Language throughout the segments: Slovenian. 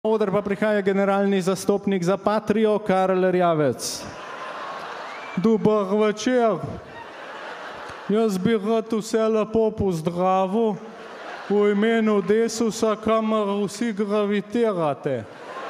Oder pa prihaja generalni zastopnik za Patrijo, Karel Erjavec. Dober večer. Jaz bi rad vse lepo pozdravil v imenu Desusa, kamor vsi gravitirate.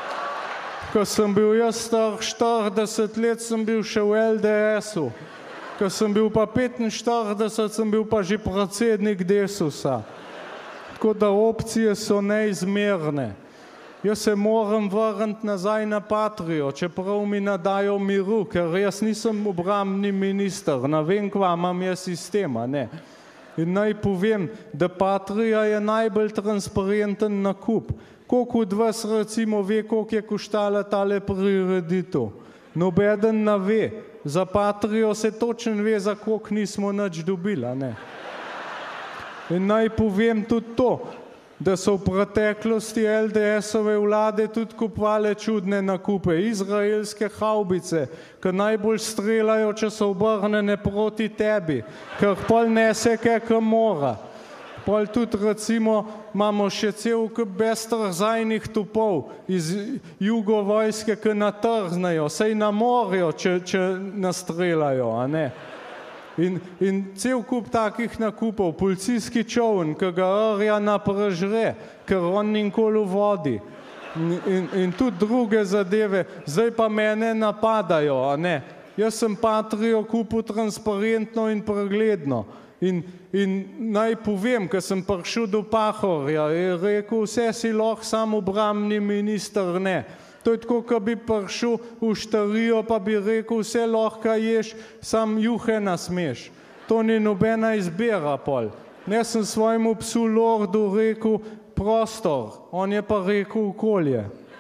Ko sem bil jaz star 40 let, sem bil še v LDS-u. Ko sem bil pa 45, sem bil pa že predsednik Desusa. Tako da opcije so neizmerne. Jaz se moram vrniti nazaj na Patrijo, čeprav mi ne dajo miru, ker jaz nisem obrambni minister, ne vem, kva imam jaz sistema, ne. In naj povem, da Patrija je najbolj transparenten nakup. Koliko od vas recimo ve, koliko je koštala tale prireditev? Nobeden ne ve. Za Patrijo se točno ve, za koliko nismo nič dobili, ne. In naj povem tudi to, da so v preteklosti LDS-ove vlade tudi kupovale čudne nakupe, izraelske havbice, ki najbolj streljajo, če so obrnjene proti tebi, ker pol nese, kaj mora. Pol tudi recimo imamo še cel kup beztrzajnih topov iz jugovojske, ki natrznejo, saj ne morajo, če nastreljajo, a ne. In cel kup takih nakupov, policijski čoln, ki ga Arjana prežre, ker on nikoli v vodi. In tudi druge zadeve, zdaj pa mene napadajo, a ne. Jaz sem Patrijo kupil transparentno in pregledno. In naj povem, ko sem prišel do Pahorja, je rekel, vse si lahko sam obrambni minister, ne. To je tako, ko bi prišel v Štarijo, pa bi rekel, vse lahko ješ, sam juhe ne smeš. To ni nobena izbira pol. Jaz sem svojemu psu Lordu rekel prostor, on je pa rekel okolje.